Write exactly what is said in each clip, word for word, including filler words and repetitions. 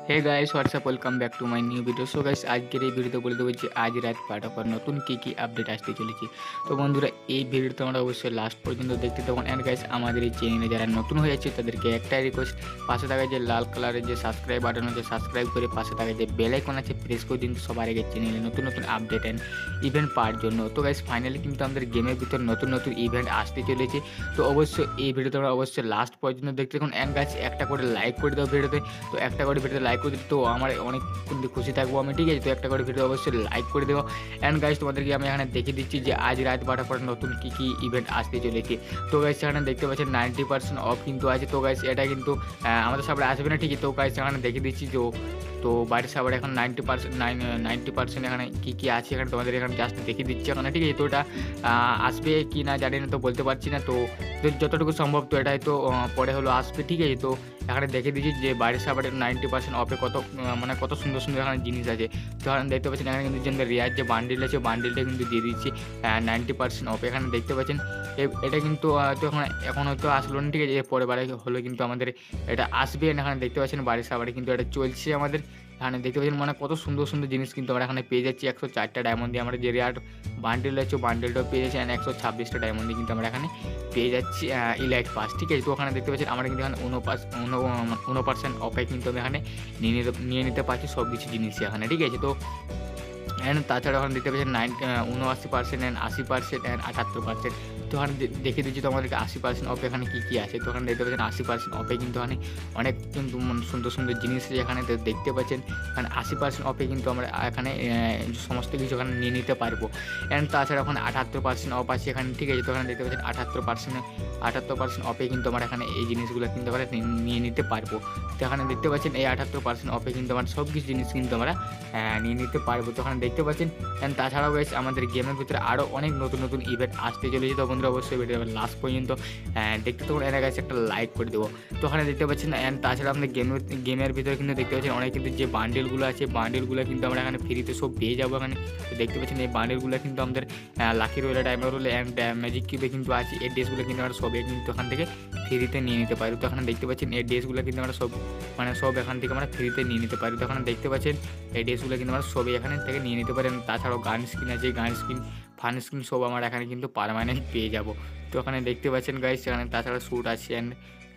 Hey guys what's up welcome back to my new video. So guys আজকের এই ভিডিওতে বলে দেবো যে আজ রাত বারোটার পর নতুন কী কী আপডেট আসতে চলেছে। তো বন্ধুরা এই ভিডিওটা তোমরা অবশ্যই লাস্ট পর্যন্ত দেখতে তখন। অ্যান্ড গাইস আমাদের এই চ্যানেলে যারা নতুন হয়ে যাচ্ছে তাদেরকে একটাই রিকোয়েস্ট, পাশে থাকা যে লাল কালারের যে সাবস্ক্রাইব বাটন আছে সাবস্ক্রাইব করে পাশে থাকা যে বেল আইকন আছে প্রেস করে দিন সবার আগে চ্যানেলে নতুন নতুন আপডেট অ্যান্ড ইভেন্ট পাওয়ার জন্য। তো গাইস ফাইনালি কিন্তু আমাদের গেমের ভিতর নতুন নতুন ইভেন্ট আসতে চলেছে। তো অবশ্যই এই ভিডিও তোমরা অবশ্যই লাস্ট পর্যন্ত দেখতে থাকুন। অ্যান্ড গাইস একটা করে লাইক করে দাও ভিডিওতে, তো একটা করে ভিডিওতে লাইক করে দিতে তো আমার অনেক কিন্তু খুশি থাকবো আমি, ঠিক আছে। তো একটা করে ভিডিও অবশ্যই লাইক করে দেবো। অ্যান্ড গাইস তোমাদেরকে আমি এখানে দেখিয়ে দিচ্ছি যে আজ রাত বারোটার পর নতুন কী কী ইভেন্ট আসতে চলেছে। তো গাইস এখানে দেখতে পাচ্ছেন নাইনটি পার্সেন্ট অফ কিন্তু আছে। তো গাইস এটা কিন্তু আমাদের সামনে আসবে না, ঠিকই। তো গাইস এখানে দেখিয়ে দিচ্ছি যে তো বাইরের সাবারে এখন ninety percent nine ninety percent এখানে কী কী আছে এখানে তোমাদের এখানে জাস্ট দেখিয়ে দিচ্ছি এখানে, ঠিক আছে। তো এটা আসবে কি না জানি না, তো বলতে পারছি না। তো যতটুকু সম্ভব তো এটাই তো পরে হলো আসবে, ঠিক আছে। তো এখানে দেখে দিচ্ছি যে বাইরের সাবারে নাইনটি পার্সেন্ট অফে কত মানে কত সুন্দর সুন্দর এখানে জিনিস আছে। তো এখানে দেখতে পাচ্ছেন এখানে কিন্তু যে রেয়ার যে বান্ডিল আছে বান্ডিলটা কিন্তু দিয়ে দিচ্ছি নাইনটি পার্সেন্ট অফ এখানে দেখতে পাচ্ছেন। এটা কিন্তু হয়তো এখন এখন হয়তো আসলো না, ঠিক আছে। পরে বারে হলো কিন্তু আমাদের এটা আসবে। এখানে দেখতে পাচ্ছেন বাড়ির সাবারে কিন্তু এটা চলছে আমাদের। এখানে দেখতে পাচ্ছেন মানে কত সুন্দর সুন্দর জিনিস কিন্তু আমরা এখানে পেয়ে যাচ্ছি। একশো চারটা ডায়মন্ড দিয়ে আমরা যে রেয়ার বান্ডেল আছে বান্ডেলটাও পেয়ে যাচ্ছি। একশো ছাব্বিশটা ডায়মন্ড দিয়ে কিন্তু আমরা এখানে পেয়ে যাচ্ছি ইলাইট পাস, ঠিক আছে। তো ওখানে দেখতে পাচ্ছেন আমরা কিন্তু এখানে উনো পাস উনো পার্সেন্ট অফে কিন্তু আমি এখানে নিয়ে নিতে নিয়ে নিতে পারছি সব কিছু জিনিসই এখানে, ঠিক আছে। তো অ্যান্ড তাছাড়া ওখানে দেখতে পাচ্ছেন নাইন উনআশি পার্সেন্ট অ্যান্ড আশি পার্সেন্ট অ্যান্ড আটাত্তর পার্সেন্ট। তো ওখানে দেখে দিচ্ছি তো আমাদেরকে আশি পার্সেন্ট অফ এখানে কী কী আছে। তো ওখানে দেখতে পাচ্ছেন আশি পার্সেন্ট অফে কিন্তু এখানে অনেক কিন্তু সুন্দর সুন্দর জিনিস এখানে দেখতে পাচ্ছেন। কারণ আশি পার্সেন্ট অফে কিন্তু আমরা এখানে সমস্ত কিছু এখানে নিয়ে নিতে পারবো। অ্যান্ড তাছাড়া ওখানে আটাত্তর পার্সেন্ট অফ আছে এখানে, ঠিক আছে। তো ওখানে দেখতে পাচ্ছেন আটাত্তর পার্সেন্ট আটাত্তর পার্সেন্ট অফে কিন্তু আমরা এখানে এই জিনিসগুলো কিন্তু আমরা নিয়ে নিতে পারবো। তো এখানে দেখতে পাচ্ছেন এই আটাত্তর পার্সেন্ট অফে কিন্তু আমরা সব কিছু জিনিস কিন্তু আমরা নিয়ে নিতে পারবো। তো ওখানে দেখতে পাচ্ছেন। অ্যান্ড তাছাড়াও গাইস আমাদের গেমের ভিতরে আরও অনেক নতুন নতুন ইভেন্ট আসতে চলেছে। তো বন্ধুরা অবশ্যই ভিডিও লাস্ট পর্যন্ত দেখতে তখন এর কাছে একটা লাইক করে দেবো। তো ওখানে দেখতে পাচ্ছেন। অ্যান্ড তাছাড়া আমাদের গেমের গেমের ভিতরে কিন্তু দেখতে পাচ্ছেন অনেক কিন্তু যে বান্ডেলগুলো আছে বান্ডেলগুলো কিন্তু আমরা এখানে ফ্রিতে সব পেয়ে যাবো এখানে। তো দেখতে পাচ্ছেন এই বান্ডেলগুলো কিন্তু আমাদের লাকি রোলে ডায়মন্ড রোলে অ্যান্ড ম্যাজিক কিউবে কিন্তু আছে। এই ড্রেসগুলো কিন্তু আমরা সবে কিন্তু এখান থেকে ফ্রিতে নিয়ে নিতে পারি। তো এখানে দেখতে পাচ্ছেন এই ড্রেসগুলো কিন্তু আমরা সব মানে সব এখান থেকে আমরা ফ্রিতে নিয়ে নিতে পারি। তো এখানে দেখতে পাচ্ছেন এই ড্রেসগুলো কিন্তু আমরা সবই এখানে থেকে নিয়ে নিতে পারি। তাছাড়াও গান স্কিন আছে, গান স্কিন ফান স্কিন সব আমার এখানে কিন্তু পারমানেন্ট পেয়ে যাব। তো এখানে দেখতে পাচ্ছেন গাইস এখানে তাছাড়া স্যুট আছে অ্যান্ড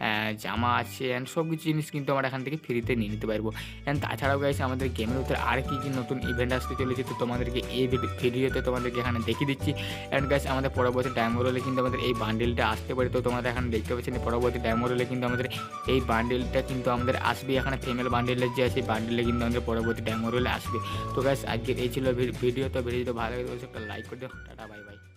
জামা আছে অ্যান্ড সব কিছু জিনিস কিন্তু আমরা এখান থেকে ফ্রিতে নিয়ে নিতে পারবো। অ্যান্ড তাছাড়াও গাইস আমাদের গেমের ভিতরে আর কী কী নতুন ইভেন্ট আসতে চলেছে তো তোমাদেরকে এই ভিডিওতে তোমাদেরকে এখানে দেখিয়ে দিচ্ছি। অ্যান্ড গাইস আমাদের পরবর্তী ডায়মন্ড রোলে কিন্তু আমাদের এই বান্ডেলটা আসতে পারে। তো তোমরা এখানে দেখতে পাচ্ছেন পরবর্তী ডায়মন্ড রোলে কিন্তু আমাদের এই বান্ডেলটা কিন্তু আমাদের আসবে। এখানে ফিমেল বান্ডেলের যে আছে বান্ডেলে কিন্তু আমাদের পরবর্তী ডায়মন্ড রোলে আসবে। তো গাইস আজকের এই ছিল ভিডিও। তো ভিডিওটা ভালো লাগে একটা লাইক করে দিও। Tata bye by.